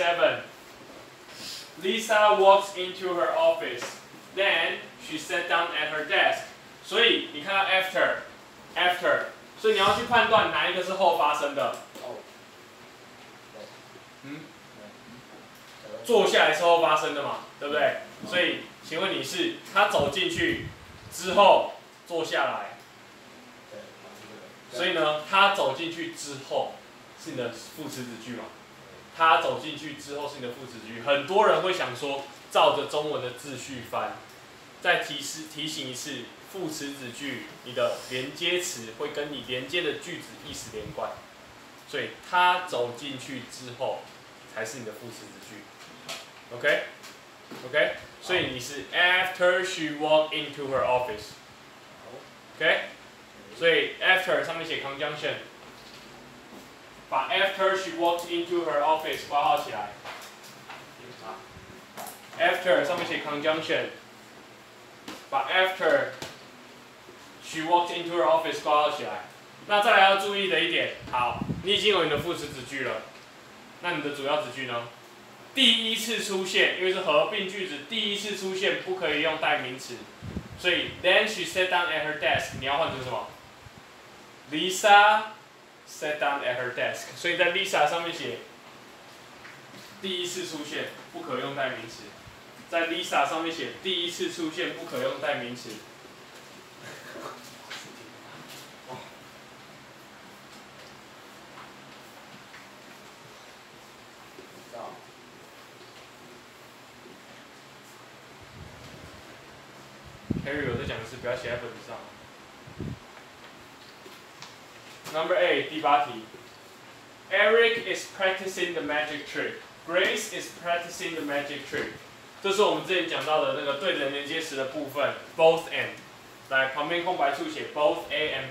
7。Lisa walks into her office. Then she sat down at her desk. 所以你看到 after，所以你要去判断哪一个是后发生的。坐下来之后发生的嘛，对不对？所以，请问你是他走进去之后坐下来，所以呢，他走进去之后是你的副词子句嘛？他走进去之后是你的副词子句。很多人会想说，照着中文的字序翻。再提醒一次，副词子句你的连接词会跟你连接的句子意思连贯，所以他走进去之后才是你的副词子句。OK， 所以你是 after she walked into her office。OK， 所以 after 上面写 conjunction， 把 after she walked into her office 括号起来。after 上面写 conjunction， 把 after she walked into her office 括号起来。那再来要注意的一点，好，你已经有你的副词子句了，那你的主要子句呢？第一次出现，因为是合并句子，第一次出现不可以用代名词，所以 then she sat down at her desk， 你要换成什么 ？Lisa sat down at her desk， 所以在 Lisa 上面写第一次出现不可用代名词，在 Lisa 上面写第一次出现不可用代名词。Harry 我在讲的是不要写在本子上。Number 8， 第8题。Eric is practicing the magic trick. Grace is practicing the magic trick. 这是我们之前讲到的那个对人连接词的部分 ，both and。来，旁边空白处写 both A and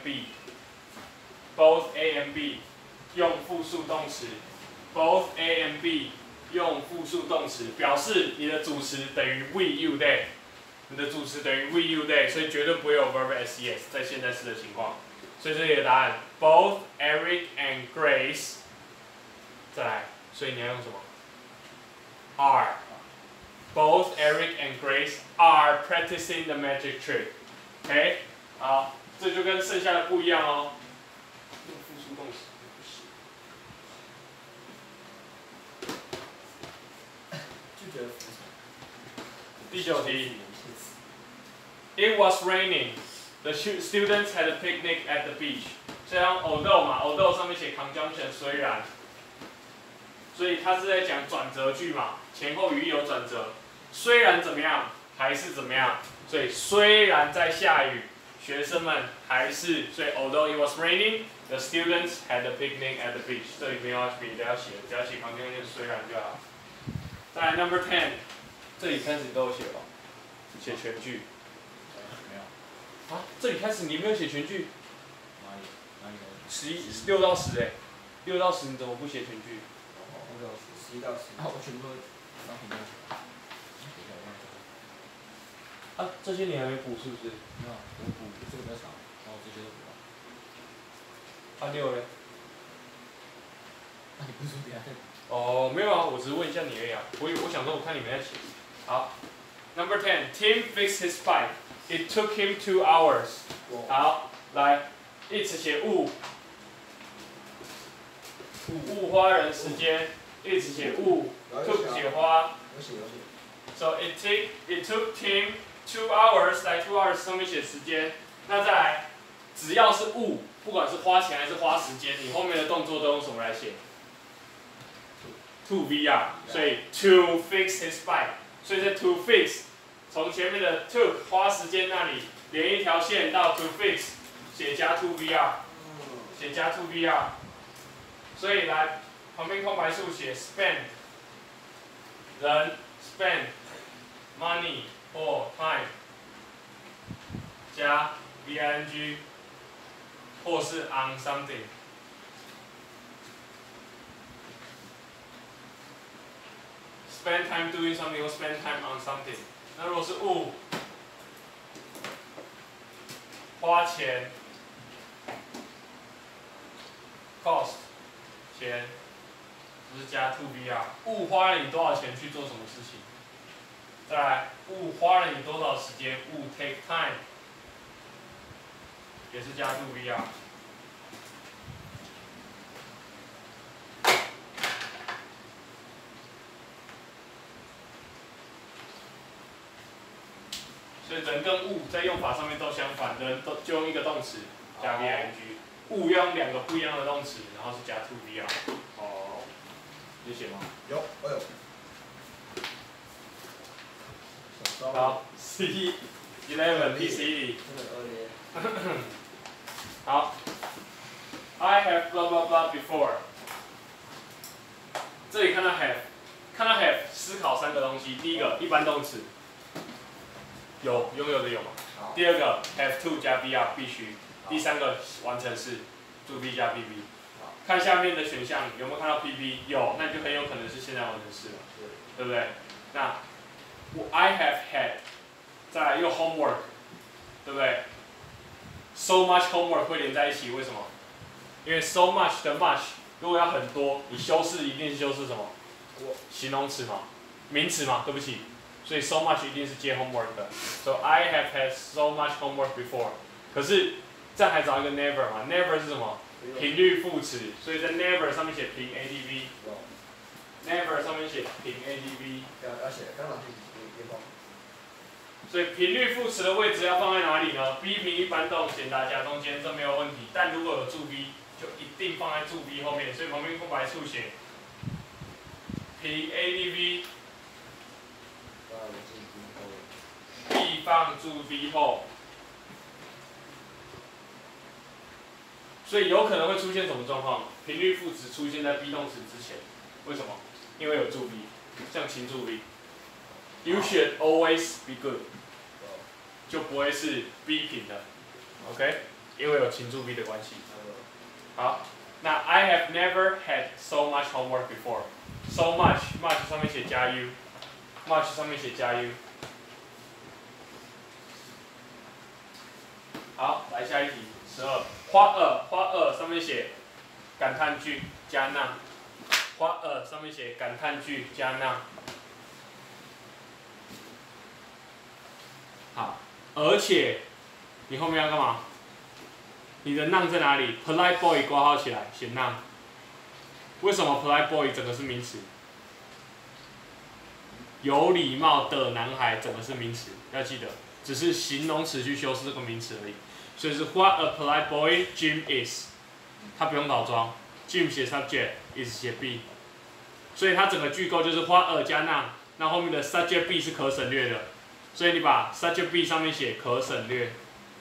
B。both A and B 用复数动词 ，both A and B 用复数动词，表示你的主词等于 we you they。你的主词等于 we you they， 所以绝对不会有 verb ses 在现在式的情况。所以这里的答案 both Eric and Grace。再来，所以你要用什么 ？are。Both Eric and Grace are practicing the magic trick。OK， 好，这就跟剩下的不一样哦。用复数动词就觉得服第9题。It was raining. The students had a picnic at the beach. 所以像 although 嘛 ，although 上面写 conjunction 虽然，所以它是在讲转折句嘛，前后语义有转折。虽然怎么样，还是怎么样，所以虽然在下雨，学生们还是，所以 although it was raining, the students had a picnic at the beach。这里没有别的要写，只要写 conjunction 虽然就好。再来 number 10， 这里开始都有写吧，写全句。啊，这里开始你没有写全句。 哪里 6到10哎，6到10你怎么不写全句 11到10。 啊，我全部都当评论。 啊，这些你还没补是不是？ 没有，我补这个比较少，然后这些都补了。 啊6嘞？ 那你不是说等下再补？ 哦，没有啊，我只是问一下你而已啊。我想说，我看你们在写。好 ，Number 10, Tim fixed his bike. It took him 2 hours. 好，来，一直写物，物花人时间，一直写物 ，took 写花。 有写。 So it took Tim 2 hours， 来 2 hours 上面写时间。那再来，只要是物，不管是花钱还是花时间，你后面的动作都用什么来写 ？to VR， 所以 to fix his bike， 所以在 to fix。从前面的 took 花时间那里连一条线到 to fix， 写加 to VR， 写加 to VR， 所以来旁边空白处写 spend， 人 spend money or time， 加 VING 或是 on something。spend time doing something or spend time on something。那如果是物，花钱 ，cost 钱不是加 to VR。物花了你多少钱去做什么事情？再来，物花了你多少时间？物 take time， 也是加 to VR。所以人跟物在用法上面都相反，人都就用一个动词加 VING， 物要用2个不一样的动词，然后是加 to VR。 好， 你写吗？ 有，我有。 好 ，C11 第11。好 ，I have blah blah blah before。这里看到 have， 看到 have 思考3个东西，第一个一般动词。有拥有的有嘛？第二个 have to 加 BR 必须，第3个完成式 to be 加 BB。看下面的选项有没有看到 PP？ 有，那就很有可能是现在完成式了，对不对？那 I have had， 再来又 homework， 对不对 ？So much homework 会连在一起，为什么？因为 so much 的 much 如果要很多，你修饰一定是修饰什么？形容词嘛，名词嘛，对不起。所以 so much 一定是接 homework 的 ，so I have had so much homework before。可是这样还找一个 never 嘛 ？never 是什么？频率副词，所以在 never 上面写平 adv。never 上面写平 adv。 要写，刚拿去别放。 所以频率副词的位置要放在哪里呢 ？B 平一般动简答加中间，这没有问题。但如果有注 B， 就一定放在注 B 后面，所以旁边空白处写平 adv。必放注 B 后，所以有可能会出现什么状况？频率副词出现在 be 动词之前，为什么？因为有注 B， 像请注 B。You should always be good， 就不会是 be 平的 ，OK？ 因为有请注 B 的关系。好，那 I have never had so much homework before。So much 上面写加 U，much 上面写加 U。好，来下一题，12。花上面写感叹句加 noun， 上面写感叹句加 noun。好，而且你后面要干嘛？你的 noun 在哪里 ？polite boy 括号起来写 noun。为什么 polite boy 整个是名词？有礼貌的男孩整个是名词，要记得，只是形容词去修饰这个名词而已。所以是 What a polite boy Jim is， 他不用倒装 ，Jim 写 subject，is 写 be， 所以它整个句构就是 What a 加 noun， 那后面的 subject be 是可省略的，所以你把 subject be 上面写可省略。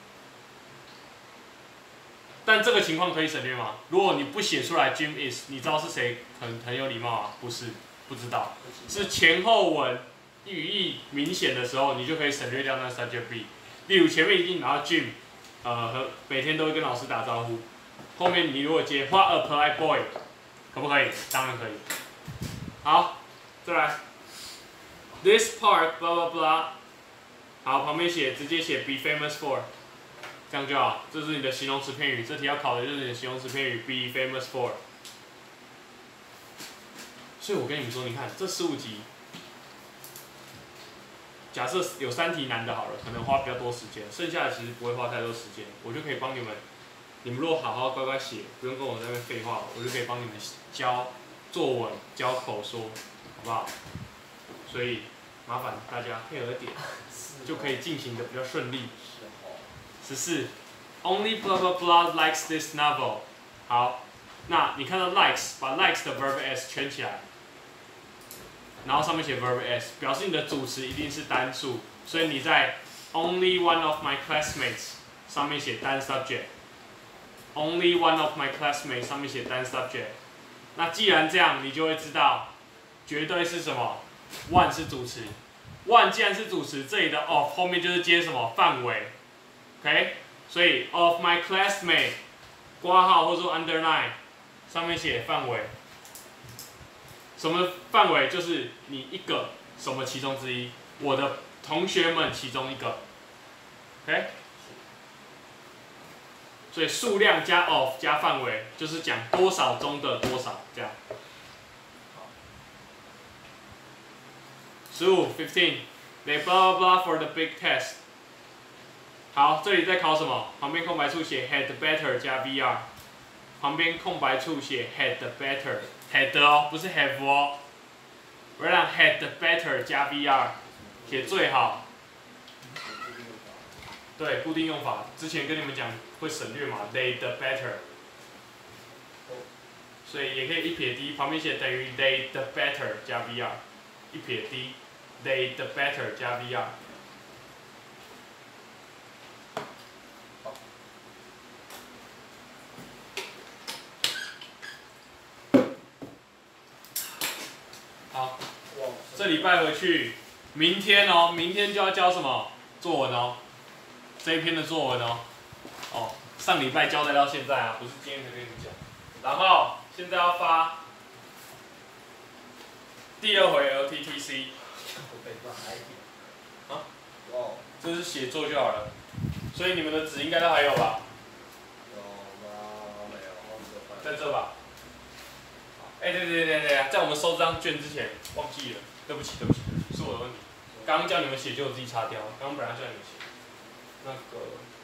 但这个情况可以省略吗？如果你不写出来 Jim is， 你知道是谁很有礼貌啊？不是，不知道，是前后文语义明显的时候，你就可以省略掉那 subject be。例如前面已经拿到 Jim。和每天都会跟老师打招呼。后面你如果接 What a polite boy， 可不可以？当然可以。好，再来。This park blah blah blah。好，旁边直接写 be famous for， 这样就好。这是你的形容词片语，这题要考的就是你的形容词片语 be famous for。所以我跟你们说，你看这15集。假设有3题难的好了，可能花比较多时间，剩下的其实不会花太多时间，我就可以帮你们。你们如果好好乖乖写，不用跟我在那边废话，我就可以帮你们教作文、教口说，好不好？所以麻烦大家配合点，就可以进行的比较顺利。14 ，Only blah blah blah likes this novel。好，那你看到 likes， 把 likes 的 verb s 圈起来。然后上面写 verb s， 表示你的主词一定是单数，所以你在 only one of my classmates 上面写单 subject。only one of my classmates 上面写单 subject。那既然这样，你就会知道，绝对是什么 ？one 是主词 ，one 既然是主词，这里的 of 后面就是接什么范围 ，OK？ 所以 of my classmate 括号或者说 underline 上面写范围。什么范围？就是你一个什么其中之一，我的同学们其中一个 ，OK？ 所以数量加 of 加范围，就是讲多少中的多少这样。 15 they blah blah blah for the big test。好，这里在考什么？旁边空白处写 had better 加 VR， 旁边空白处写 had better had 哦，不是 have 哦。我让 had better 加 VR， 写最好。对，固定用法，之前跟你们讲会省略嘛 ，they the better。所以也可以一撇 d， 旁边写等于 they the better 加 VR， 一撇 d they the better 加 VR。好，这礼拜回去，明天哦，明天就要交什么作文哦，这一篇的作文哦，哦，上礼拜交代到现在啊，不是今天才跟你们讲，然后现在要发第2回 LTTC。啊？ 哦， 这是写作就好了，所以你们的纸应该都还有吧？ 有吗？没有， 在这吧。哎，对啊，在我们收这张卷之前忘记了，对不起，是我的问题。刚刚叫你们写就我自己擦掉，刚刚本来叫你们写。那个，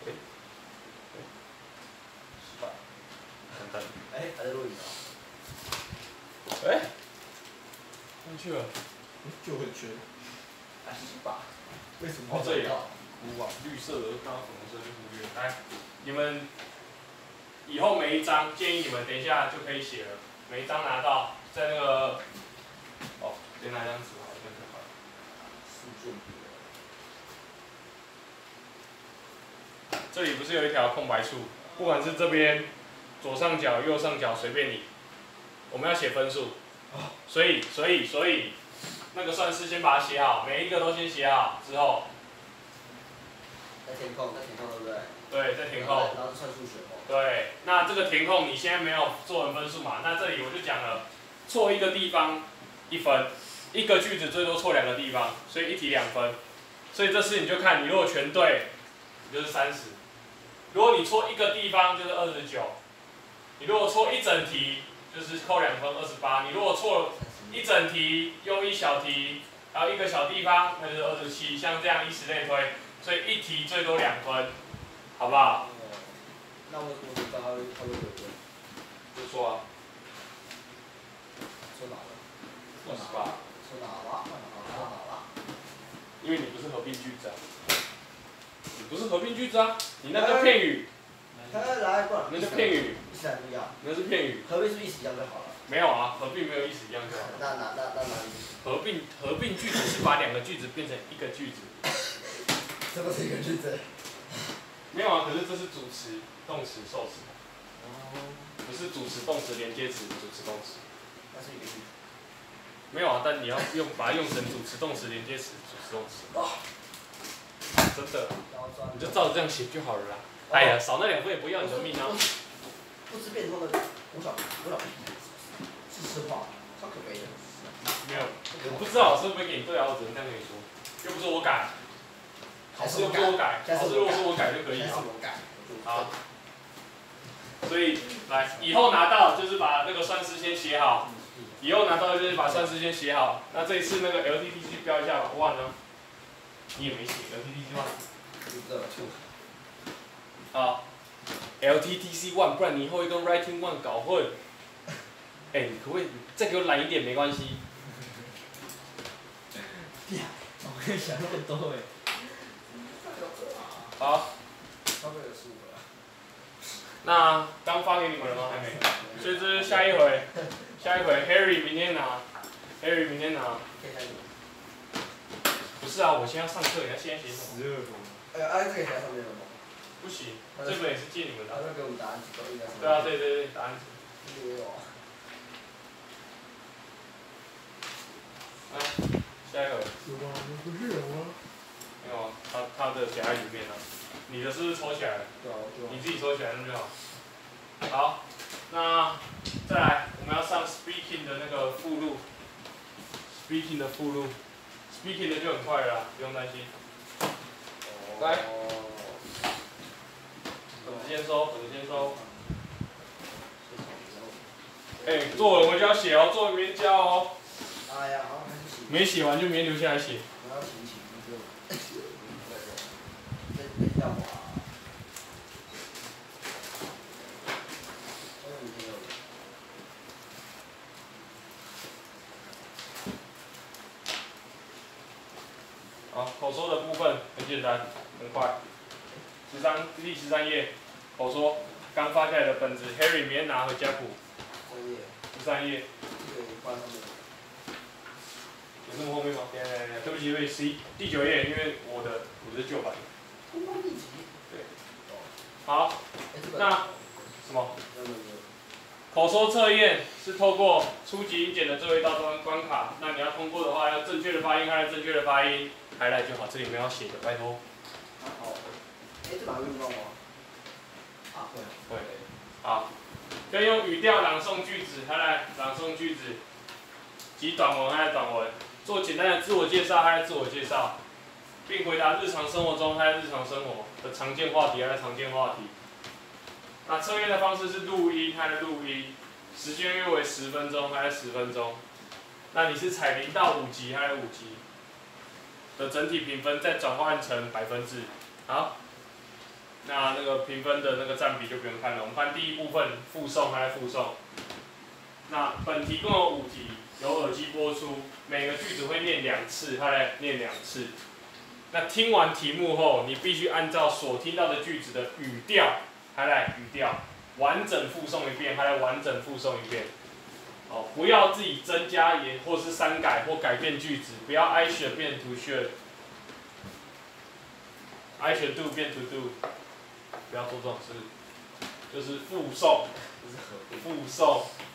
失败，完蛋。 哎，还在录影啊？ 哎，上去了。 就会缺。哎，失败。为什么？ 哦，这里啊，糊啊，绿色的看到粉红色就忽略。来，你们以后每一张建议你们等一下就可以写了。每一张拿到，在那个，哦，先拿一张纸好了，这样就好了。 试卷笔。 这里不是有一条空白处？不管是这边左上角、右上角，随便你。我们要写分数，所以那个算式先把它写好，每一个都先写好之后。 在填空，对不对？ 对，在填空。 然后算数学哦。 对，那这个填空你现在没有作文分数嘛？那这里我就讲了，错一个地方1分，一个句子最多错2个地方，所以一题2分。所以这次你就看，你如果全对，你就是30；如果你错一个地方就是29；你如果错一整题就是扣2分28；你如果错一整题用一小题，然后一个小地方，那就是27。像这样以此类推，所以一题最多2分，好不好？ 那为什么你刚刚他会有分？ 就错啊。 错哪了？错哪了？ 因为你不是合并句子啊，你不是合并句子啊，你那叫片语。 来，过来。 那是片语。 意思还不一样。 那是片语。 合并是不是意思一样就好了？ 没有啊，合并没有意思一样就好了。 那哪里？ 合并句子是把2个句子变成1个句子。 这不是一个句子。 没有啊，可是这是主词、动词、受词。不是主词、动词连接词、主词、动词。 那是一个句子。 没有啊，但你要把它用成主词、动词连接词、主词、动词。真的，你就照着这样写就好了啦。哎呀，少那2分也不要你的命啊！ 不知变通的吴小是实话，超可悲的。 没有，我不知道老师会不会给你对啊，我只能这样跟你说，又不是我改。考试又不是我改，考试如果是我改就可以了。好。所以来，以后拿到就是把那个算式先写好。以后拿到就是把算式先写好。那这一次那个 LTTC 标一下吧，1呢？你也没写 LTTC 1。好 ，LTTC 1，不然你以后会跟 Writing 1搞混。哎，你可不可以再给我懒一点？没关系。 我可以想那么多哎。 好。那刚发给你们了吗？还没。所以这是下一回Harry 明天拿。Harry 明天拿。不是啊，我先要上课，你要现在写什么 ？12分。 这个写在上面了吗？ 不行，这本也是借你们的。 那给我们答案纸都应该。 对啊，对，答案纸。 也有。 来，下一个。 有吗？不是有吗？ 没有啊，他的写在里面啊。你的是不是抽起来了？ 对啊。 你自己抽起来那就好。好，那再来，我们要上 speaking 的那个附录。speaking 的附录 ，speaking 的就很快了啦，不用担心。来。本子先收。哎，作文我就要写哦，作文没交哦。 哎呀，好像还是写。 没写完就没留下来写。 我要请就，这要滑。 好，口说的部分很简单，很快。第13页，口说刚发下来的本子 ，Harry 明天拿回家补。13页。 这个挂上面。 有那么后面吗？对不起，第9页，因为我是旧版的。 通关秘籍。 对。好，那什么？口说测验是透过初级英检的最后一道关卡，那你要通过的话，要正确的发音，还有正确的发音，还来就好，这里面要写的，拜托。 好。这把会用到吗？啊，会。 会。好，可以用语调朗诵句子，还来朗诵句子，及短文还有短文，做简单的自我介绍还有自我介绍，并回答日常生活中还有日常生活的常见话题还有常见话题。那测验的方式是录音，还有录音，时间约为10分钟，还有10分钟。那你是采0到5级，还有5级的整体评分，再转换成百分制。好，那个评分的那个占比就不用看了，我们看第一部分附送，还有附送。那本题共有5题，由耳机播出，每个句子会念2次，它来念2次。那听完题目后，你必须按照所听到的句子的语调。还来语调，完整复诵一遍，还来完整复诵一遍。哦，不要自己增加或是删改或改变句子，不要 I should 变 to should，I should do 变 to do， 不要做这种事，就是复诵，复诵。